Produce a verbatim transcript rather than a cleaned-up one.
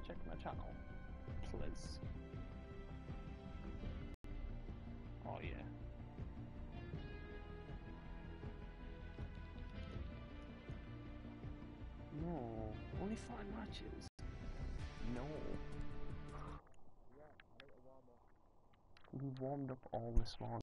check my channel, please. Oh yeah. No, only five matches. No. We warmed up all this morning.